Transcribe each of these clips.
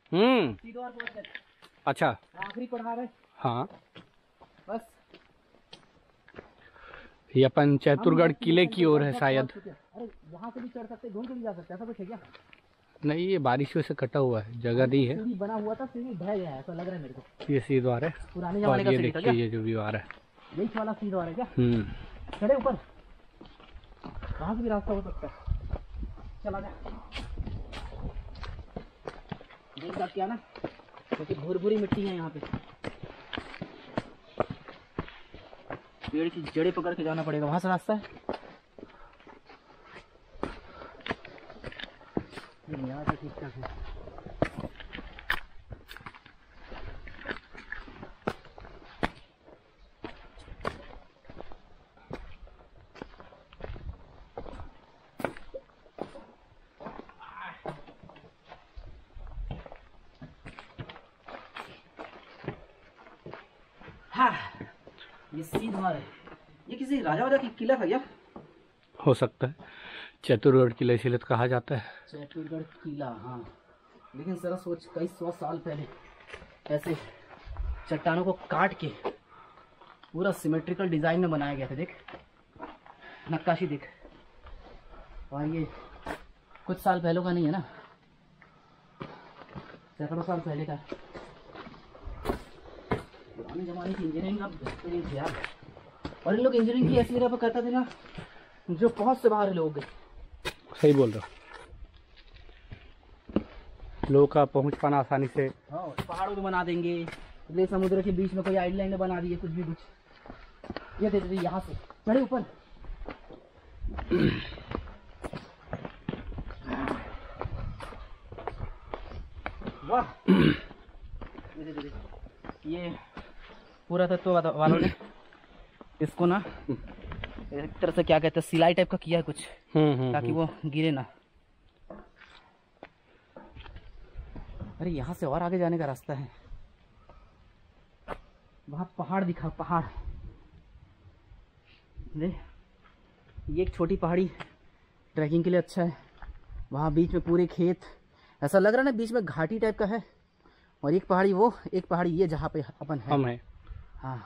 सीधा पहुंच गए। अच्छा, आखिरी पड़ाव है। हाँ, बस ये अपन चैतुरगढ़ किले की ओर है शायद। अरे यहाँ से भी चढ़ सकते, घूम के भी जा सकते, ऐसा कुछ है क्या? नहीं, ये बारिशों से कटा हुआ है, जगह नहीं है। सीढ़ी बना हुआ था, सीढ़ी ढह गया है, ऐसा लग रहा है मेरे को। ये सीधा द्वार है, पुराने जमाने का ये सीढ़ी था देखिए क्या? ये जो व्यू आ रहा है, यही वाला सीधा है क्या? चढ़े ऊपर, वहाँ से भी रास्ता हो सकता है। चला जा, देख क्या ना, क्योंकि भूरी मिट्टी है यहाँ पे, पेड़ की जड़ें पकड़ के जाना पड़ेगा, वहाँ से रास्ता है। यहाँ से ठीक ठाक है। हाँ, ये सीधा है। ये किसी राजा वाजा की किला था क्या? हो सकता है, चैतुरगढ़ किला इसीलिए तो कहा जाता है चैतुरगढ़ किला। हाँ, लेकिन जरा सोच, कई 100 साल पहले ऐसे चट्टानों को काट के पूरा सिमेट्रिकल डिजाइन में बनाया गया था। देख नक्काशी देख, और ये कुछ साल पहले का नहीं है ना, सैकड़ों साल पहले का। पुराने जमाने की इंजीनियरिंग अब बेहतरीन थी यार। और इन लोग इंजीनियरिंग की ऐसी जगह पर करते थे ना जो पहुंच से बाहर लोग। सही बोल रहा हूँ, लोगों का पहुंच पाना आसानी से। हाँ, पहाड़ों में बना देंगे, ले समुद्र के बीच में कोई आइलैंड बना दिए, कुछ भी कुछ। ये देखिए यहाँ से चढ़े ऊपर। वाह, ये पूरा तत्व वालों ने इसको ना एक तरह से क्या कहते हैं, सिलाई टाइप का किया है कुछ, ताकि वो गिरे ना। अरे यहाँ से और आगे जाने का रास्ता है, वहाँ पहाड़ दिखा, पहाड़ देख, ये एक छोटी पहाड़ी ट्रैकिंग के लिए अच्छा है। वहाँ बीच में पूरे खेत, ऐसा लग रहा है ना बीच में घाटी टाइप का है। और एक पहाड़ी वो, एक पहाड़ी ये जहाँ पे अपन है। हम है। हाँ,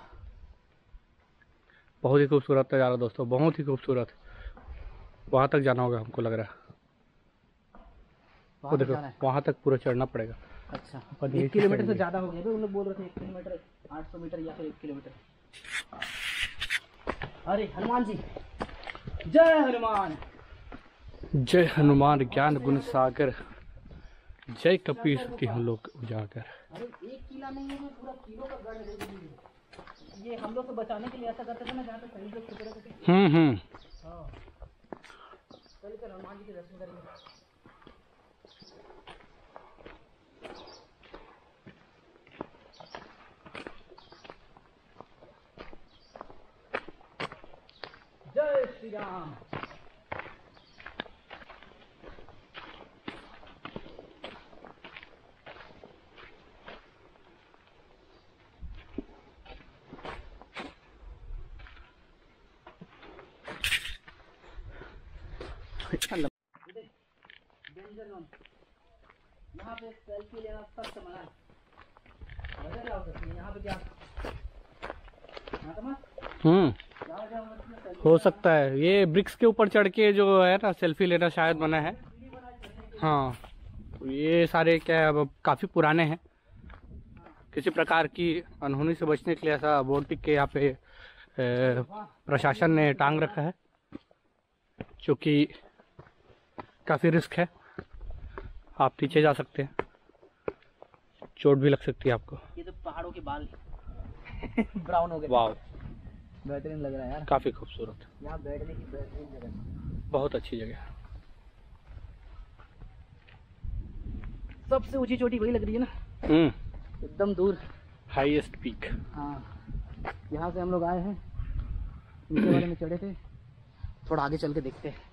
बहुत ही खूबसूरत नज़ारा दोस्तों, बहुत ही खूबसूरत। वहाँ तक जाना होगा हमको लग रहा है। वो देखो वहाँ तक पूरा चढ़ना पड़ेगा। अच्छा, 1 किलोमीटर से ज़्यादा हो गया। उन लोग बोल रहे थे 1 किलोमीटर 800 मीटर या फिर 1 किलोमीटर। अरे हनुमान जी, जय हनुमान। जय हनुमान ज्ञान गुण सागर, जय कपीस की हम लोग उजागर। अरे एक किला नहीं है, पूरा किलो का गढ़ है। ये हम लोग को बचाने के लिए ऐसा करते थे ना, जहाँ पे सही लोग छुपे रहते थे। हाँ, चल कर हनुमान जी के दर्शन करेंगे। जय श्री राम। यहाँ पे सेल्फी लेना सख्त मना है। वजह क्या हो सकती है यहाँ पे? क्या हो सकता है ये ब्रिक्स के ऊपर चढ़ के जो है ना सेल्फी लेना शायद बना है। हाँ, ये सारे क्या है, अब काफ़ी पुराने हैं। किसी प्रकार की अनहोनी से बचने के लिए ऐसा बोर्ड टिक के यहाँ पे प्रशासन ने टांग रखा है, क्योंकि काफ़ी रिस्क है। आप नीचे जा सकते हैं, चोट भी लग सकती है आपको। ये तो पहाड़ों के बाल ब्राउन हो गए। वाह, बेहतरीन लग रहा है यार, काफ़ी खूबसूरत। यहाँ बैठने की बेहतरीन जगह, बहुत अच्छी जगह। सबसे ऊंची चोटी वही लग रही है ना, एकदम दूर, हाईएस्ट पीक। हाँ, यहाँ से हम लोग आए हैं, नीचे वाले में चढ़े थे। थोड़ा आगे चल के देखते हैं।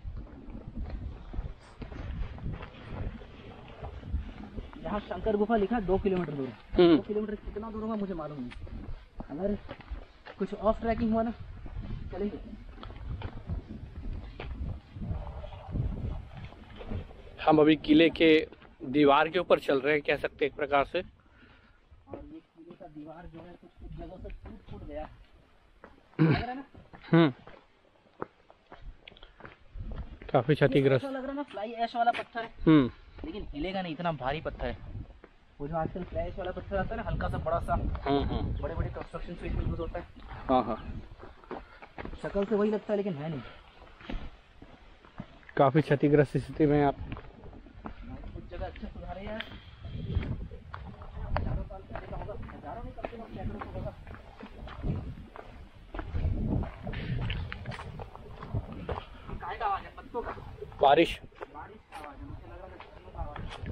यहाँ शंकर गुफा लिखा 2 किलोमीटर दूर है। 2 किलोमीटर कितना दूर होगा मुझे मालूम नहीं। अगर कुछ ऑफ ट्रैकिंग हुआ ना, चलेंगे। हम अभी किले के दीवार के ऊपर चल रहे हैं, कह सकते हैं एक प्रकार से। और ये किले का दीवार जो है कुछ कुछ जगहों से टूट गया लग रहा है ना। काफी क्षतिग्रस्त लग रहा है ना। फ्लाई ऐश वाला पत्थर है, लेकिन हिलेगा नहीं, इतना भारी पत्थर है। वो जो आजकल फ्लाई ऐश वाला पत्थर आता है ना, हल्का सा बड़ा सा, बड़े बड़े कंस्ट्रक्शन साइट में यूज होता है। हाँ, शक्ल से वही लगता है लेकिन है नहीं। काफी क्षतिग्रस्त स्थिति में आप। कुछ जगह अच्छे सुधारे यार, हजारों साल पहले का होगा, हजारों नहीं, कम से कम सैकड़ों का होगा। काय का आवाज है? पत्तों का? बारिश का आवाज है, मुझे लग रहा है पत्तों का आवाज है।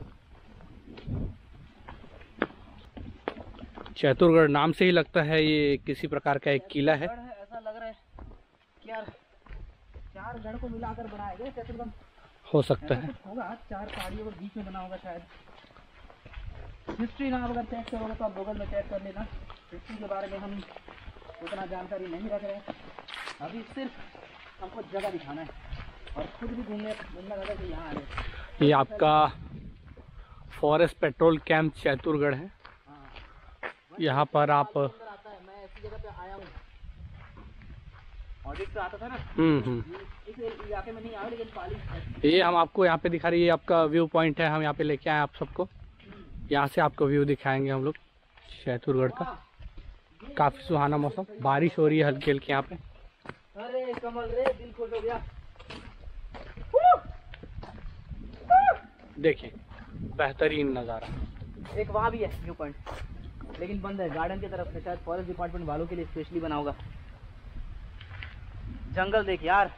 चैतुरगढ़ नाम से ही लगता है ये किसी प्रकार का एक किला है। ऐसा लग रहा है कि यार 4 गढ़ को मिलाकर बनाया गया चैतुरगढ़। हो सकता है, कुछ होगा, 4 पहाड़ियों के बीच में बना होगा शायद। हिस्ट्री ना अगर चेक करोगे तो आप गूगल में चेक कर लेना। हिस्ट्री के बारे में हम उतना जानकारी नहीं रख रहे हैं, अभी सिर्फ हमको जगह दिखाना है और खुद भी घूमना लगा कि यहाँ आए। ये आपका फॉरेस्ट पेट्रोल कैंप चैतुरगढ़ है। यहाँ पर आप आता है, मैं ऐसी जगह पे आया हूँ, ऑडिट पे आता था ना। इस इलाके में नहीं आया, लेकिन पाली ये हम आपको यहाँ पे दिखा रही है, आपका व्यू पॉइंट है। हम यहाँ पे लेके आए आप सबको, यहाँ से आपको व्यू दिखाएंगे हम लोग चैतुरगढ़ का। काफी सुहाना मौसम, बारिश हो रही है हल्की हल्की यहाँ पे। अरे कमल रे, दिल खुश हो गया। देखिए बेहतरीन नज़ारा। एक वहाँ भी है व्यू पॉइंट, लेकिन बंद है गार्डन की तरफ से, शायद फॉरेस्ट डिपार्टमेंट वालों के लिए स्पेशली बना होगा। जंगल देख यार,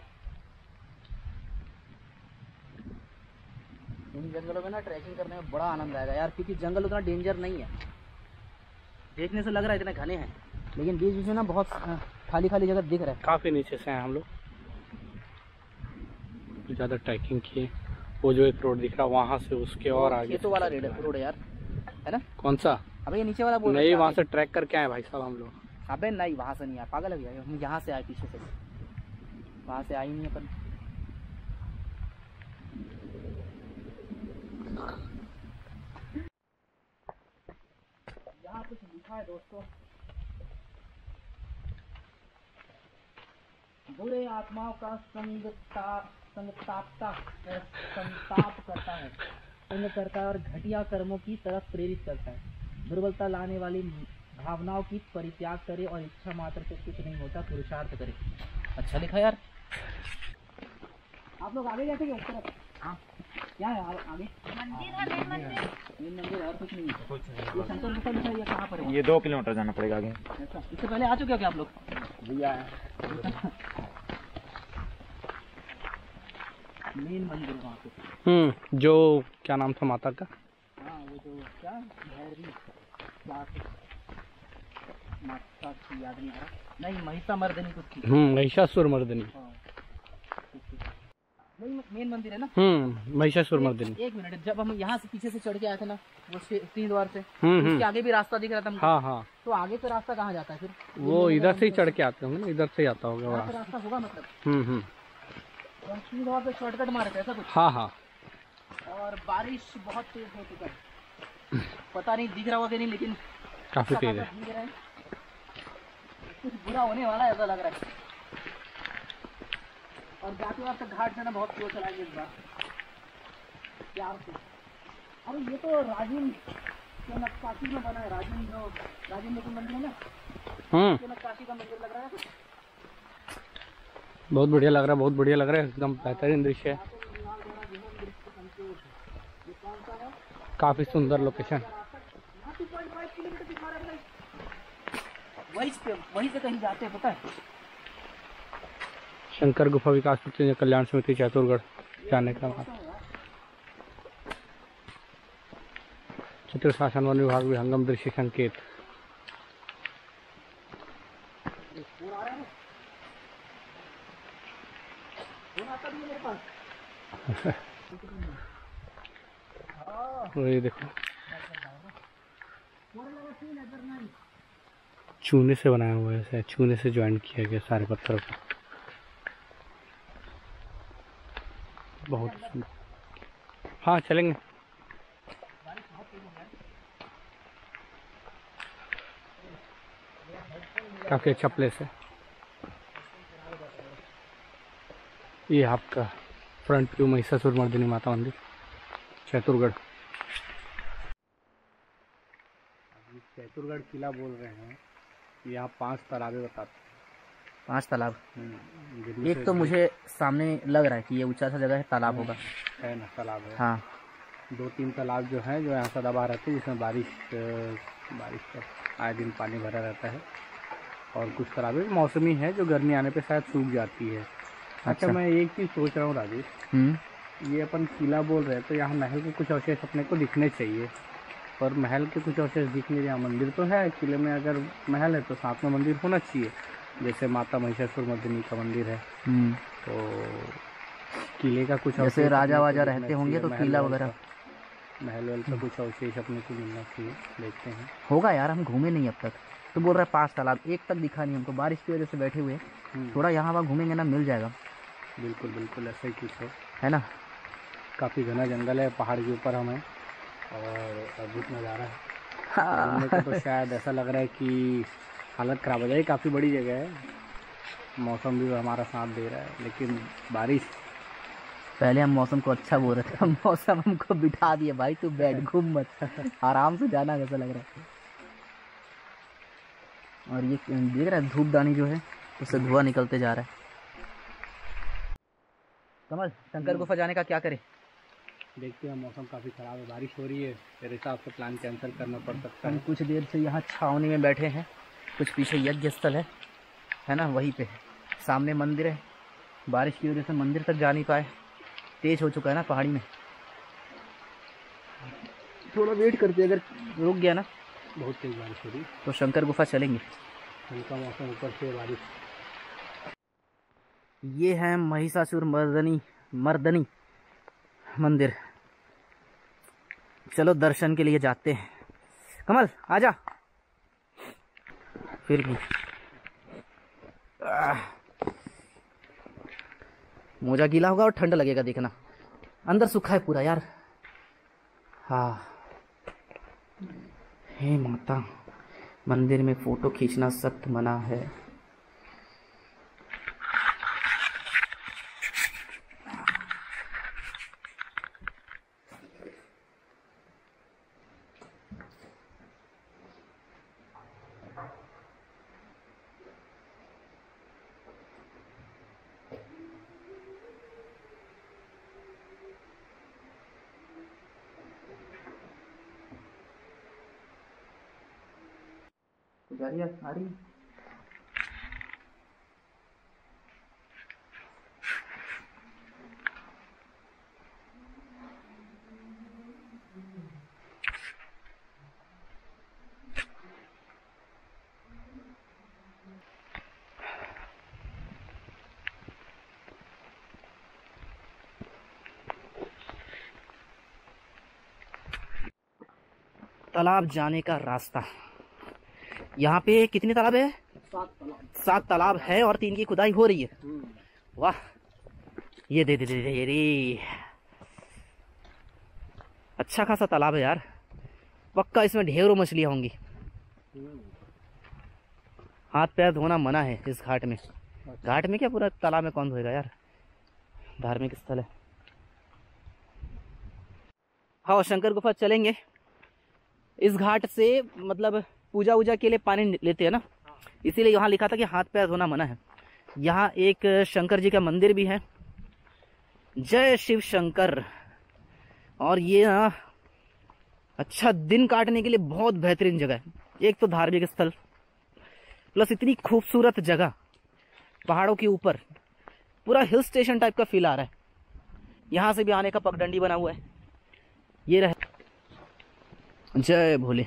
इन जंगलों में ना ट्रैकिंग करने में बड़ा आनंद आएगा यार, क्योंकि जंगल उतना डेंजर नहीं है। देखने से लग रहा है इतने घने हैं, लेकिन बीच बीच में ना बहुत खाली खाली जगह दिख रहा है। काफ़ी नीचे से हैं हम लोग, ज़्यादा ट्रैकिंग किए। वो जो एक रोड दिख रहा है वहाँ से उसके और आगे खेतों वाला रोड है यार, है ना? कौन सा? अबे ये नीचे वाला बोल नहीं, वहाँ से ट्रैक करके आए भाई साहब हम लोग। अबे नहीं, वहाँ से नहीं आए, पागल है भैया, हम यहाँ से आए पीछे से, वहाँ से आई नहीं अपन। यहाँ कुछ लिखा है दोस्तों, बुरे आत्माओं का संताप करता है, संग करता है और घटिया कर्मों की तरफ प्रेरित करता है। दुर्बलता लाने वाली भावनाओं की परित्याग करे और इच्छा मात्र से कुछ नहीं होता, पुरुषार्थ करे। अच्छा लिखा यार। आप लोग आगे जाते उस तरफ? हाँ, क्या है आगे? मंदिर है, मेन मंदिर और कुछ नहीं है। ये शंकर गुफा लिखा है, ये कहाँ पर है? ये 2 किलोमीटर जाना पड़ेगा आगे। अच्छा, इससे पहले आ चुके हो क्या आप लोग? भैया मेन मंदिर वहाँ पे। जो क्या नाम था माता का? हाँ, वो जो क्या भैरवी माता की याद नहीं आ रहा, नहीं महिषामर्दिनी कुछ थी। महिषासुरमर्दिनी। नहीं, मेन मंदिर है ना। महिषासुरमर्दिनी। एक मिनट, जब हम यहाँ से पीछे से चढ़ के आए थे ना, वो 3 द्वार से, उसके आगे भी रास्ता दिख रहा था हमको। हाँ, तो आगे से रास्ता कहाँ जाता है फिर? वो इधर से ही चढ़ के आते होंगे ना, इधर से ही आता होगा रास्ता होगा मतलब। तो हम 3 द्वार से शॉर्टकट मारे थे ऐसा कुछ। हाँ। और बारिश बहुत तेज हो चुका है, पता नहीं दिख रहा होगा कि नहीं, लेकिन काफी तेज है। कुछ बुरा होने वाला है ऐसा लग रहा है। और जाते वक्त घाट से ना बहुत स्लो चलाएंगे इस बार, प्यार से। अरे ये तो राजीव के नक्काशी में बना है, राजेंद्र का मंदिर है ना, के नक्काशी का मंदिर लग रहा है। बहुत बढ़िया लग रहा है, बहुत बढ़िया लग रहा है, एकदम बेहतरीन दृश्य है। काफी सुंदर लोकेशन। वहीं से कहीं जाते हैं, पता है? शंकर गुफा विकास कल्याण समिति चैतुरगढ़ जाने का मार्ग। चित्र शासन वन विभाग विहंगम दृश्य संकेत। ये देखो चूने से बनाया हुआ है, चूने से ज्वाइंट किया गया सारे पत्थरों को। बहुत सुंदर। हाँ चलेंगे। काफी अच्छा प्लेस है। ये आपका फ्रंट व्यू महिषासुर मर्दिनी माता मंदिर चैतुरगढ़। चैतुरगढ़ किला बोल रहे हैं। यहाँ 5 तालाबें बताते हैं। 5 तालाब। जिनमें एक से तो मुझे सामने लग रहा है कि ये ऊंचा सा जगह है, तालाब होगा। है ना, तालाब है। हाँ 2-3 तालाब जो हैं जो यहाँ सदाबहार रहते हैं, जिसमें बारिश का आए दिन पानी भरा रहता है। और कुछ तालाबें मौसमी है जो गर्मी आने पे शायद सूख जाती है। अच्छा, मैं एक चीज़ सोच रहा हूँ राजेश, ये अपन किला बोल रहे हैं तो यहाँ महल के कुछ अवशेष अपने को दिखने चाहिए, पर महल के कुछ अवशेष दिख नहीं रहे। यहाँ मंदिर तो है, किले में अगर महल है तो साथ में मंदिर होना चाहिए, जैसे माता महिषासुर मर्दिनी का मंदिर है। तो किले का कुछ जैसे राजा वाजा रहते होंगे तो किला वगैरह, महल वहल का कुछ अवशेष अपने को मिलना चाहिए। देखते हैं, होगा यार, हम घूमे नहीं अब तक। तो बोल रहा है 5 तालाब, एक तक दिखा नहीं हमको, बारिश की वजह से बैठे हुए। थोड़ा यहाँ वहाँ घूमेंगे ना, मिल जाएगा। बिल्कुल बिल्कुल ऐसा ही कुछ है ना। काफ़ी घना जंगल है, पहाड़ के ऊपर हमें, और अद्भुत नज़ारा है। घूमने का तो शायद ऐसा लग रहा है कि हालत ख़राब हो जाएगी। काफ़ी बड़ी जगह है, मौसम भी हमारा साथ दे रहा है, लेकिन बारिश। पहले हम मौसम को अच्छा बोल रहे थे, मौसम हमको बिठा दिया भाई, तू बैठ, घूम मत, आराम से जाना कैसा लग रहा है। और ये देख रहा है धूपदानी जो है उससे धुआं निकलते जा रहा है। कमल, शंकर गुफा जाने का क्या करे? देखते हैं, मौसम काफ़ी ख़राब है, बारिश हो रही है, मेरे हिसाब से प्लान कैंसिल करना पड़ सकता है। हम कुछ देर से यहाँ छावनी में बैठे हैं, कुछ पीछे यज्ञ स्थल है ना, वहीं पे सामने मंदिर है। बारिश की वजह से मंदिर तक जा नहीं पाए, तेज हो चुका है ना पहाड़ी में। थोड़ा वेट करते, अगर रुक गया ना, बहुत तेज बारिश हो रही, तो शंकर गुफा चलेंगे। हल्का मौसम, ऊपर से बारिश। ये है महिषासुर मर्दनी मंदिर। चलो दर्शन के लिए जाते हैं। कमल आजा। फिर भी मोजा गीला होगा और ठंड लगेगा, देखना। अंदर सूखा है पूरा यार। हाँ, हे माता, मंदिर में फोटो खींचना सख्त मना है। गाड़ियाँ आ रही। तालाब जाने का रास्ता। यहाँ पे कितने तालाब है? 7 तालाब है और 3 की खुदाई हो रही है। वाह, ये दे रे, अच्छा खासा तालाब है यार, पक्का इसमें ढेरों मछलियां होंगी। हाथ पैर धोना मना है इस घाट में। घाट में क्या, पूरा तालाब में कौन धोएगा यार, धार्मिक स्थल है। हाँ, शंकर गुफा चलेंगे। इस घाट से मतलब पूजा वूजा के लिए पानी लेते हैं ना, इसीलिए यहाँ लिखा था कि हाथ पैर धोना मना है। यहाँ एक शंकर जी का मंदिर भी है, जय शिव शंकर। और ये ना अच्छा दिन काटने के लिए बहुत बेहतरीन जगह है। एक तो धार्मिक स्थल प्लस इतनी खूबसूरत जगह, पहाड़ों के ऊपर, पूरा हिल स्टेशन टाइप का फील आ रहा है। यहाँ से भी आने का पगडंडी बना हुआ है। ये रहे, जय भोले।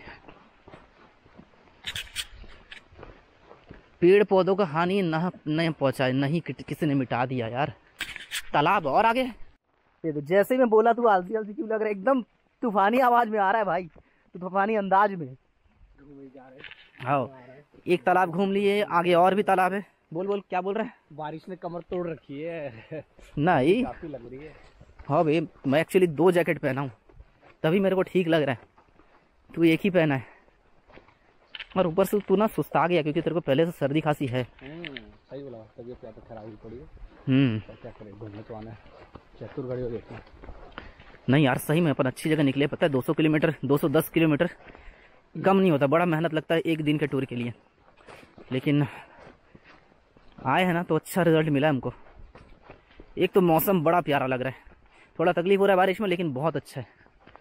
पेड़ पौधों का हानि नहीं पहुंचाए, नहीं किसी ने मिटा दिया यार। तालाब और आगे, ये तो जैसे मैं बोला तू आलसी आलसी क्यों लग रहा है, एकदम तूफानी आवाज में आ रहा है भाई, तूफानी अंदाज में। हाँ, एक तालाब घूम लिए, आगे और भी तालाब है। बोल क्या बोल रहा है? बारिश ने कमर तोड़ रखी है। नहीं, काफी लग रही है। हाँ भाई, मैं एक्चुअली 2 जैकेट पहना हूँ, तभी मेरे को ठीक लग रहा है। तू एक ही पहना है और ऊपर से तू ना सुस्ता गया क्योंकि तेरे को पहले से सर्दी खांसी है। सही बोला, तबीयत तो खराब हुई पड़ी है। क्या करें, घूमने तो आना है, चतुरगढ़ देखना। नहीं यार सही में अपन अच्छी जगह निकले, पता है 200 किलोमीटर 210 किलोमीटर कम नहीं होता, बड़ा मेहनत लगता है एक दिन के टूर के लिए, लेकिन आए हैं ना तो अच्छा रिजल्ट मिला है हमको। एक तो मौसम बड़ा प्यारा लग रहा है, थोड़ा तकलीफ हो रहा है बारिश में लेकिन बहुत अच्छा है।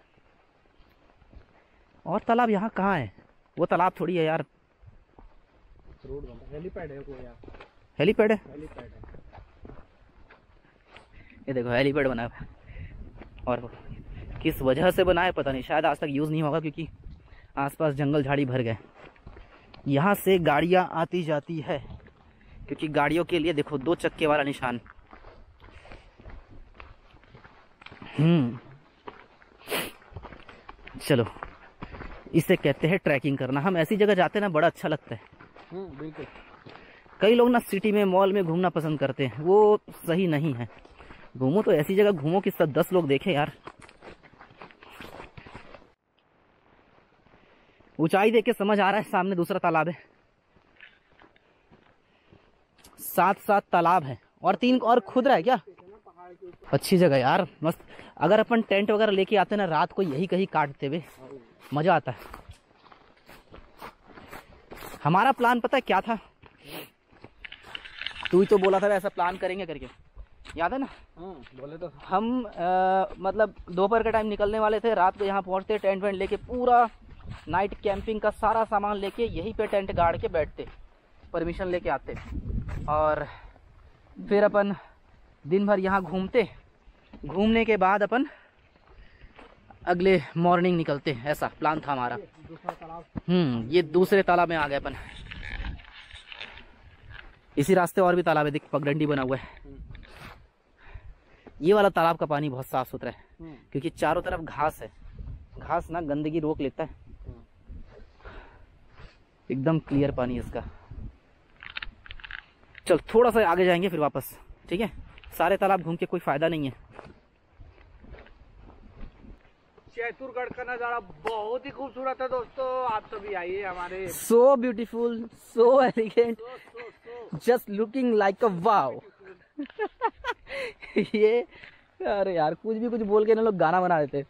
और तालाब यहाँ कहाँ है, वो तालाब थोड़ी है यार, रोड बना, हेलीपैड है कोई यार, हेलीपैड है, हेलीपैड है। ये देखो हेलीपैड बना है, और किस वजह से बना है पता नहीं, शायद आज तक यूज़ नहीं होगा क्योंकि आसपास जंगल झाड़ी भर गए। यहाँ से गाड़ियाँ आती जाती है क्योंकि गाड़ियों के लिए देखो 2 चक्के वाला निशान। चलो इसे कहते हैं ट्रैकिंग करना। हम ऐसी जगह जाते हैं ना बड़ा अच्छा लगता है। बिल्कुल। कई लोग ना सिटी में मॉल में घूमना पसंद करते हैं, वो सही नहीं है। घूमो तो ऐसी जगह घूमो कि सब 10 लोग देखें यार। ऊंचाई देख के समझ आ रहा है सामने दूसरा तालाब है, 7 तालाब है और 3 और खुद रहा है क्या। अच्छी जगह यार, मस्त। अगर अपन टेंट वगैरह लेके आते ना रात को यही कहीं काटते हुए मजा आता है। हमारा प्लान पता है क्या था, तू ही तो बोला था ऐसा प्लान करेंगे करके, याद है ना। बोले तो हम मतलब दोपहर के टाइम निकलने वाले थे, रात को यहाँ पहुँचते, टेंट वेंट लेके पूरा नाइट कैंपिंग का सारा सामान लेके यहीं पे टेंट गाड़ के बैठते, परमिशन लेके आते और फिर अपन दिन भर यहाँ घूमते। घूमने के बाद अपन अगले मॉर्निंग निकलते, ऐसा प्लान था हमारा। ये दूसरे तालाब में आ गए अपन। इसी रास्ते और भी तालाब है, देख पगडंडी बना हुआ है। ये वाला तालाब का पानी बहुत साफ सुथरा है क्योंकि चारों तरफ घास है, घास ना गंदगी रोक लेता है, एकदम क्लियर पानी है इसका। चल थोड़ा सा आगे जाएंगे फिर वापस, ठीक है। सारे तालाब घूम के कोई फायदा नहीं है। चतुरगढ़ का नजारा बहुत ही खूबसूरत है दोस्तों, आप सभी आइए हमारे। So beautiful, so elegant, just looking like a wow. ये अरे यार कुछ भी कुछ बोल के ना लोग गाना बना देते।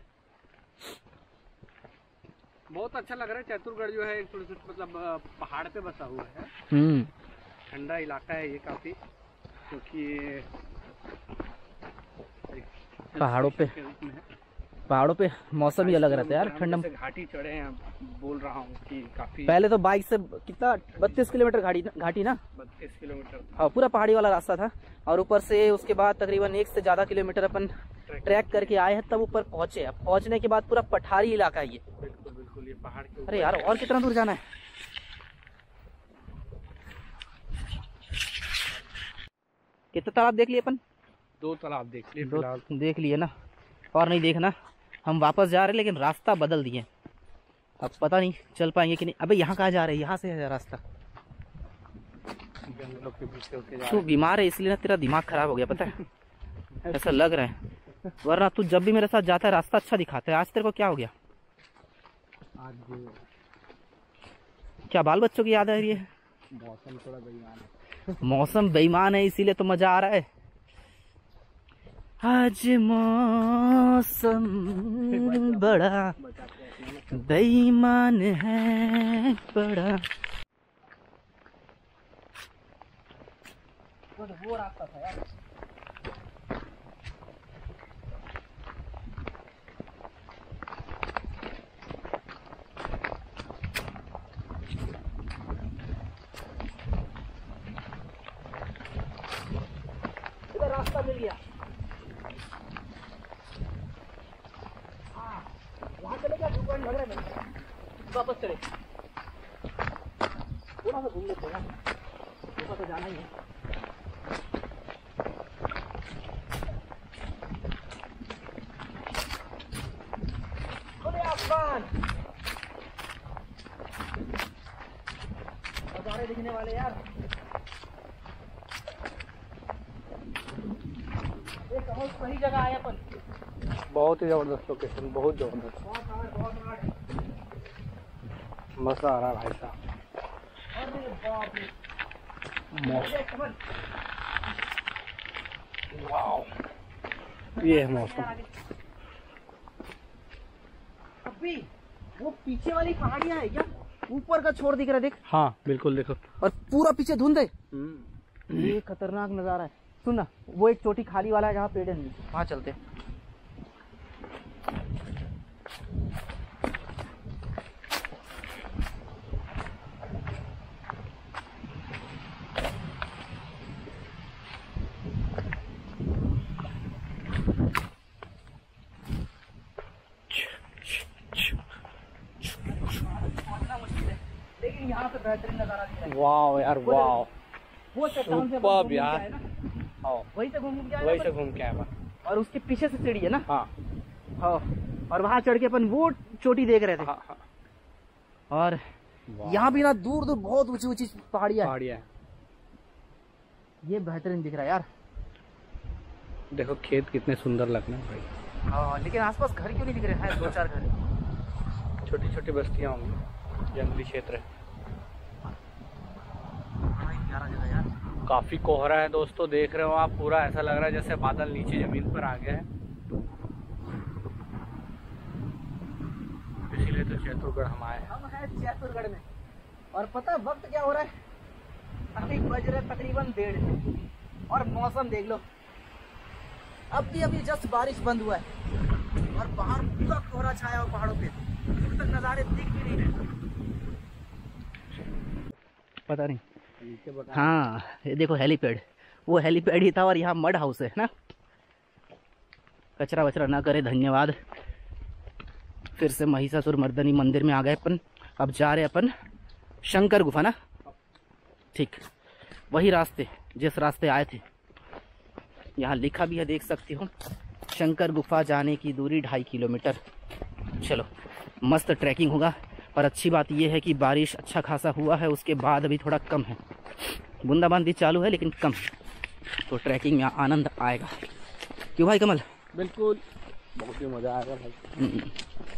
बहुत अच्छा लग रहा है। चतुरगढ़ जो है एक थोड़ी सी मतलब पहाड़ पे बसा हुआ है, ठंडा इलाका है ये काफी, क्योंकि पहाड़ों पे मौसम ही अलग रहता है यार, ठंडा। घाटी चढ़े हैं, बोल रहा हूँ कि काफी। पहले तो बाइक से कितना 32 किलोमीटर घाटी ना, 32 किलोमीटर, हाँ पूरा पहाड़ी वाला रास्ता था। और ऊपर से उसके बाद तकरीबन 1 से ज्यादा किलोमीटर अपन ट्रैक करके आए हैं, तब ऊपर पहुंचे। अब पहुंचने के बाद पूरा पठारी इलाका है ये। बिल्कुल बिल्कुल, ये पहाड़ के। अरे यार और कितना दूर जाना है। कितने तालाब देख लिए अपन? 2 तालाब देख लिए, 2 देख लिए ना, और नहीं देखना। हम वापस जा रहे हैं लेकिन रास्ता बदल दिए, अब पता नहीं चल पाएंगे कि नहीं। अबे यहाँ कहाँ जा रहे हैं, यहाँ से है रास्ता। जंगलों के बीच होके जा रहे हैं। तू बीमार है इसलिए ना तेरा दिमाग खराब हो गया, पता है। ऐसा लग रहा है, वरना तू जब भी मेरे साथ जाता है रास्ता अच्छा दिखाता है। आज तेरे को क्या हो गया? आज क्या बाल बच्चों की याद आ रही है? मौसम थोड़ा बेईमान है। मौसम बेईमान है इसीलिए तो मजा आ रहा है। आज मौसम बड़ा बेईमान है, बड़ा। वो रास्ता था यार। इधर रास्ता मिल गया। वहाँ चले क्या? लग रहा है मेरे वापस चले, थोड़ा सा घूम लेते हैं, ऊपर तो जाना ही है। नजारे दिखने वाले यार। एक बहुत सही जगह आए अपन। बहुत ही जबरदस्त लोकेशन, बहुत जबरदस्त। बहुत मजा आ रहा है भाई साहब। वाओ, ये है मौसम। अभी वो पीछे वाली पहाड़ियां है क्या? ऊपर का छोर दिख रहा है देख। हाँ बिल्कुल, देखो। और पूरा पीछे धुंध है। ये खतरनाक नजारा है। सुन ना, वो एक चोटी खाली वाला है जहाँ पेड़ है, वहाँ चलते हैं। लेकिन यहाँ पे बेहतरीन नजारा दिख रहा है। वाह यार, वाह, वो चट्टान से सुपर्ब यार। वहीं से घूम के आए, वहीं से घूम के आया। और उसके पीछे से सीढ़ी है ना। हाँ हाँ, और वहाँ चढ़ के अपन वो चोटी देख रहे थे। हाँ हाँ। और यहाँ भी ना दूर दूर बहुत ऊंची ऊंची पहाड़ियाँ है। ये बेहतरीन दिख रहा है यार। देखो खेत कितने सुंदर लग रहे हैं भाई। हाँ, लेकिन आसपास घर क्यों नहीं दिख रहे हैं? 2-4 घर, छोटी छोटी बस्तियाँ होंगी, जंगली क्षेत्र है। यार काफी कोहरा है दोस्तों, देख रहे हो आप, पूरा ऐसा लग रहा है जैसे बादल नीचे जमीन पर आ गए हैं। इसीलिए तो चैतुरगढ़ हम आए हैं। हम हैं चैतुरगढ़ में। और पता है वक्त क्या हो रहा है? अभी बज रहे तकरीबन 1:30 और मौसम देख लो, अभी जस्ट बारिश बंद हुआ है और बाहर पूरा कोहरा छाया हुआ पहाड़ों पे। दूर तक नज़ारे दिख भी नहीं रहे। पता नहीं। हाँ, ये देखो हेलीपैड, वो हेलीपैड ही था और यहाँ मड हाउस है ना। कचरा वचरा ना करे, धन्यवाद। फिर से महिषासुर मर्दनी मंदिर में आ गए अपन। अब जा रहे अपन शंकर गुफा ना। ठीक, वही रास्ते जिस रास्ते आए थे। यहाँ लिखा भी है, देख सकती हो, शंकर गुफा जाने की दूरी 2.5 किलोमीटर। चलो, मस्त ट्रैकिंग होगा। और अच्छी बात यह है कि बारिश अच्छा खासा हुआ है, उसके बाद अभी थोड़ा कम है, बूंदाबांदी चालू है लेकिन कम, तो ट्रैकिंग में आनंद आएगा। क्यों भाई कमल? बिल्कुल, बहुत ही मजा आएगा भाई।